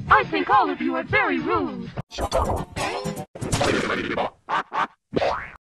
I think all of you are very rude. Shut up,